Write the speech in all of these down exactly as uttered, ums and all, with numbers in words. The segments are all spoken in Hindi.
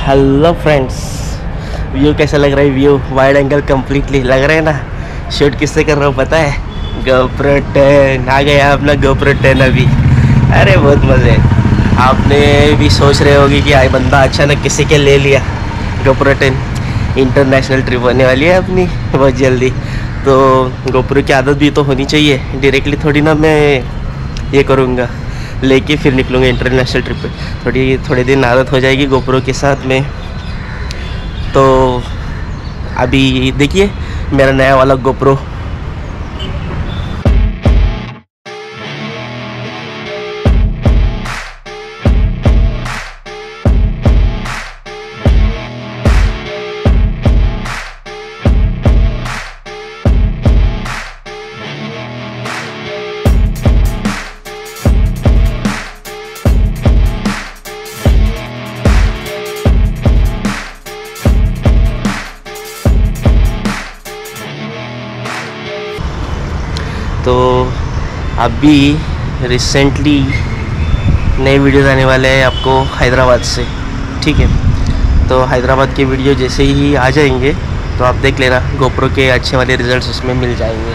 हेलो फ्रेंड्स, व्यू कैसा लग रहा है? व्यू वाइड एंगल कम्प्लीटली लग रहा है ना। शूट किससे कर रहा हूँ पता है? GoPro टेन आ गया अपना GoPro टेन अभी। अरे बहुत मज़े। आपने भी सोच रहे होगी कि आई बंदा अचानक किसी के ले लिया GoPro टेन। इंटरनेशनल ट्रिप होने वाली है अपनी बहुत जल्दी, तो GoPro की आदत भी तो होनी चाहिए। डायरेक्टली थोड़ी ना मैं ये करूँगा, लेके फिर निकलूँगा इंटरनेशनल ट्रिप पे। थोड़ी थोड़े दिन आदत हो जाएगी GoPro के साथ में। तो अभी देखिए मेरा नया वाला GoPro। तो अभी रिसेंटली नए वीडियोज़ आने वाले हैं आपको हैदराबाद से, ठीक है? तो हैदराबाद के वीडियो जैसे ही आ जाएंगे तो आप देख लेना, GoPro के अच्छे वाले रिजल्ट्स उसमें मिल जाएंगे।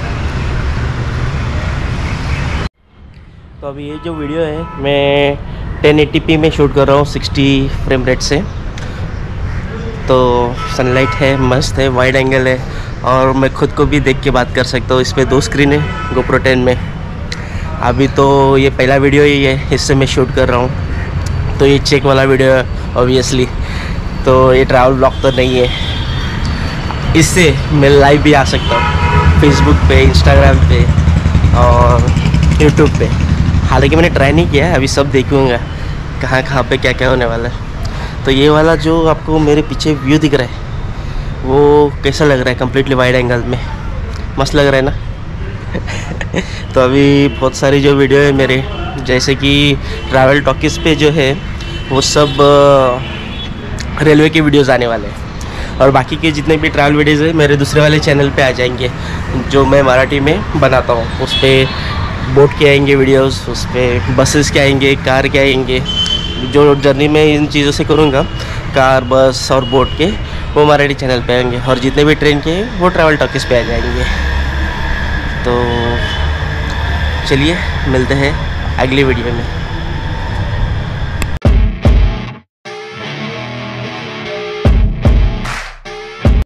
तो अभी ये जो वीडियो है मैं टेन एटी पी में शूट कर रहा हूँ सिक्सटी फ्रेम रेट से। तो सनलाइट है, मस्त है, वाइड एंगल है और मैं खुद को भी देख के बात कर सकता हूँ। इसमें दो स्क्रीन है GoPro टेन में। अभी तो ये पहला वीडियो ही है, इससे मैं शूट कर रहा हूँ। तो ये चेक वाला वीडियो है ऑब्वियसली, तो ये ट्रैवल ब्लॉग तो नहीं है। इससे मैं लाइव भी आ सकता हूँ फेसबुक पे, इंस्टाग्राम पे और यूट्यूब पे। हालांकि मैंने ट्राई नहीं किया है, अभी सब देखूँगा कहाँ कहाँ पे क्या क्या होने वाला है। तो ये वाला जो आपको मेरे पीछे व्यू दिख रहा है वो कैसा लग रहा है? कम्प्लीटली वाइड एंगल में मस्त लग रहा है ना? तो अभी बहुत सारी जो वीडियो है मेरे, जैसे कि ट्रैवल टॉकीज़ पे जो है वो सब रेलवे के वीडियोज़ आने वाले हैं। और बाकी के जितने भी ट्रैवल वीडियोज़ है मेरे दूसरे वाले चैनल पे आ जाएंगे, जो मैं मराठी में बनाता हूँ। उस पर बोट के आएंगे वीडियोज़, उस पर बसेस के आएंगे, कार के आएंगे। जो जर्नी में इन चीज़ों से करूँगा, कार, बस और बोट के, वो मराठी चैनल पे आएंगे। और जितने भी ट्रेन के हैं वो ट्रैवल टॉकीज़ पे आ जाएंगे। तो चलिए मिलते हैं अगली वीडियो में।